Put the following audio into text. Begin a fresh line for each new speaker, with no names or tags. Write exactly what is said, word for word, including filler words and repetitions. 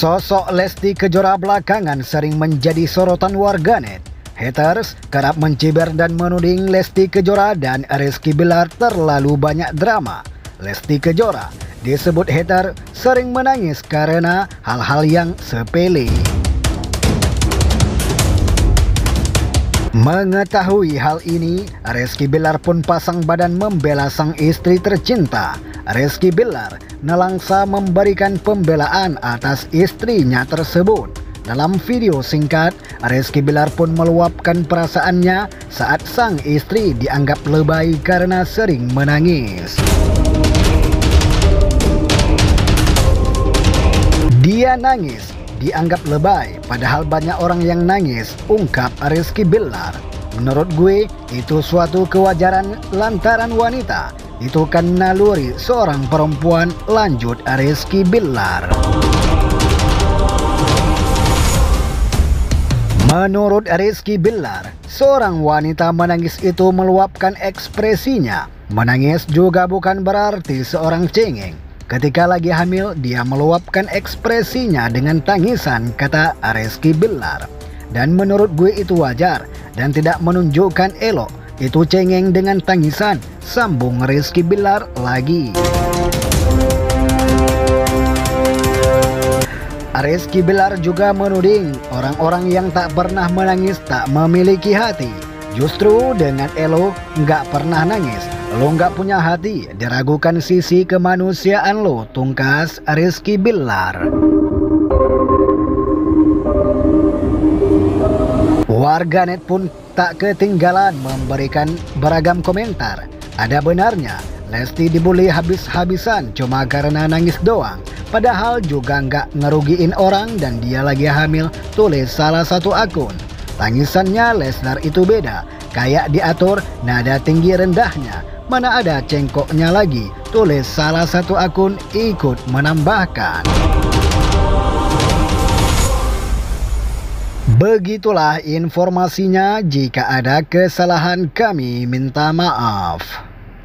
Sosok Lesti Kejora belakangan sering menjadi sorotan warganet. Haters kerap menciber dan menuding Lesti Kejora dan Rizky Bilar terlalu banyak drama. Lesti Kejora disebut hater sering menangis karena hal-hal yang sepele. Mengetahui hal ini, Rizky Bilar pun pasang badan membela sang istri tercinta. Rizky Bilar nelangsa memberikan pembelaan atas istrinya tersebut. Dalam video singkat, Rizky Bilar pun meluapkan perasaannya saat sang istri dianggap lebay karena sering menangis. Dia nangis, dianggap lebay, padahal banyak orang yang nangis, ungkap Rizky Bilar. Menurut gue, itu suatu kewajaran lantaran wanita. Itu kan naluri seorang perempuan, lanjut Rizky Bilar. Menurut Rizky Bilar, seorang wanita menangis itu meluapkan ekspresinya. Menangis juga bukan berarti seorang cengeng. Ketika lagi hamil, dia meluapkan ekspresinya dengan tangisan, kata Rizky Bilar. Dan menurut gue itu wajar dan tidak menunjukkan elok. Itu cengeng dengan tangisan, sambung Rizky Bilar lagi. Rizky Bilar juga menuding orang-orang yang tak pernah menangis tak memiliki hati. Justru dengan elo nggak pernah nangis, lo nggak punya hati, diragukan sisi kemanusiaan lo, tungkas Rizky Bilar. Warganet pun tak ketinggalan memberikan beragam komentar. Ada benarnya Lesti dibully habis-habisan cuma karena nangis doang, padahal juga nggak ngerugiin orang dan dia lagi hamil, tulis salah satu akun. Tangisannya Leslar itu beda, kayak diatur nada tinggi rendahnya, mana ada cengkoknya lagi, tulis salah satu akun ikut menambahkan. Begitulah informasinya, jika ada kesalahan kami minta maaf.